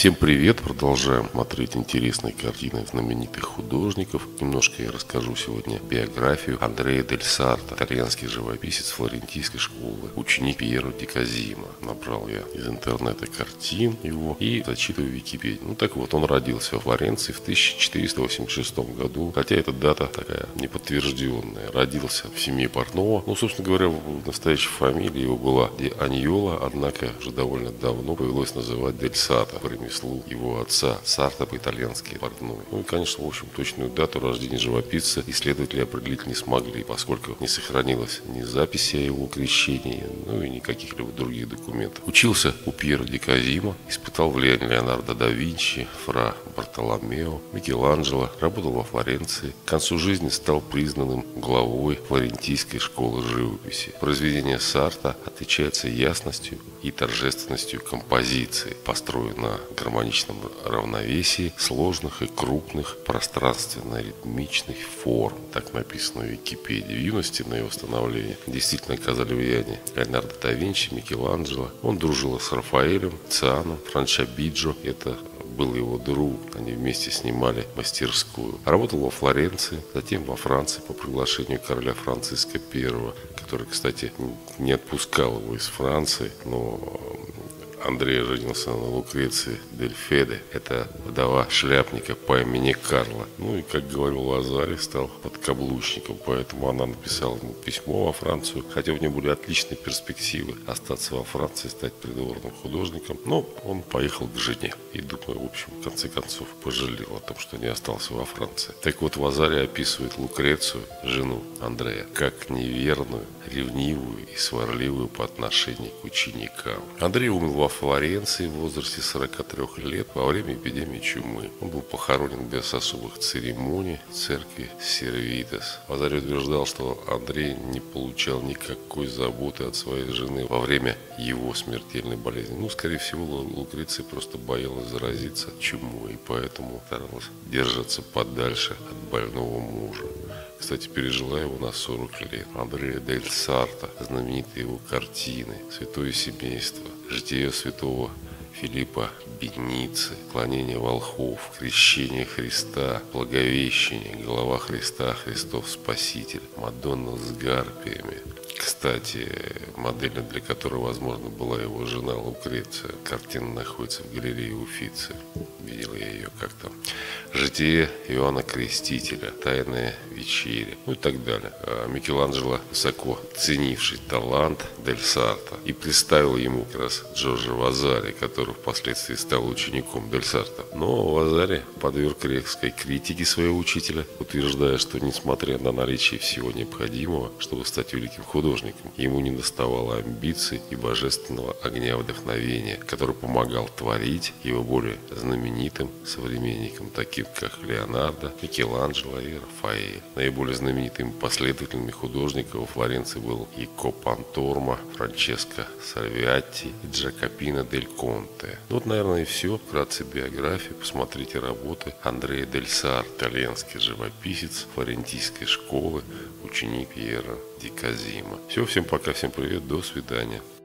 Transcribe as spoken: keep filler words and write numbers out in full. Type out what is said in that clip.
Всем привет! Продолжаем смотреть интересные картины знаменитых художников. Немножко я расскажу сегодня биографию Андреа дель Сарто, итальянский живописец флорентийской школы, ученик Пьеро ди Казимо. Набрал я из интернета картин его и зачитываю Википедию. Ну так вот, он родился в Флоренции в тысяча четыреста восемьдесят шестом году, хотя эта дата такая неподтвержденная. Родился в семье портного. Ну, собственно говоря, настоящая фамилия его была Ди Аньола, однако уже довольно давно повелось называть Дель Сарто, ремеслу его отца. Сарто по-итальянски портной. Ну и, конечно, в общем, точную дату рождения живописца исследователи определить не смогли, поскольку не сохранилось ни записи о его крещении, ну и ни каких-либо других документов. Учился у Пьеро ди Казимо, испытал влияние Леонардо да Винчи, Фра Бартоломео, Микеланджело, работал во Флоренции. К концу жизни стал признанным главой флорентийской школы живописи. Произведение Сарто отличается ясностью и торжественностью композиции, построен на гармоничном равновесии сложных и крупных пространственно-ритмичных форм. Так написано в Википедии. В юности на его становление действительно оказали влияние Леонардо да Винчи, Микеланджело. Он дружил с Рафаэлем, Цианом, Франчабиджо. Это был его друг. Они вместе снимали мастерскую. Работал во Флоренции, затем во Франции по приглашению короля Франциска Первого, который, кстати, не отпускал его из Франции, но Андреа женился на Лукреции дель Феде. Это вдова шляпника по имени Карла. Ну и, как говорил Вазари, стал подкаблучником. Поэтому она написала ему письмо во Францию. Хотя у нее были отличные перспективы остаться во Франции, стать придворным художником. Но он поехал к жене. И, думаю, в общем, в конце концов, пожалел о том, что не остался во Франции. Так вот, Вазари описывает Лукрецию, жену Андреа, как неверную, ревнивую и сварливую по отношению к ученикам. Андрей умер во Флоренции в возрасте сорока трёх лет во время эпидемии чумы. Он был похоронен без особых церемоний в церкви Сервитас. Вазари утверждал, что Андрей не получал никакой заботы от своей жены во время его смертельной болезни. Ну, скорее всего, Лукреция просто боялась заразиться чумой, и поэтому старалась держаться подальше от больного мужа. Кстати, пережила его на сорок лет. Андреа дель Сарто, знаменитые его картины «Святое семейство», «Житие святого Филиппа Бенницы», «Клонение волхвов», «Крещение Христа», «Благовещение», «Голова Христа», «Христов Спаситель», «Мадонна с гарпиями». Кстати, моделью для которой, возможно, была его жена Лукреция. Картина находится в галерее Уффици. Видел я ее как-то. «Житие Иоанна Крестителя», «Тайная вечеря», ну и так далее. А Микеланджело, высоко ценивший талант Дель Сарто, и представил ему как раз Джорджо Вазари, который впоследствии стал учеником Дель Сарто. Но Вазари подверг резкой критике своего учителя, утверждая, что несмотря на наличие всего необходимого, чтобы стать великим художником, ему не доставало амбиций и божественного огня вдохновения, который помогал творить его более знаменитым современникам, таким как Леонардо, Микеланджело и Рафаэль. Наиболее знаменитыми последователями художника во Флоренции был Ико Пантормо, Франческо Сальвиатти и Джакопино дель Конте. Ну вот, наверное, и все. Вкратце биография. Посмотрите работы. Андреа дель Сарто, итальянский живописец флорентийской школы, ученик Пьеро ди Казимо. Все, всем пока, всем привет, до свидания.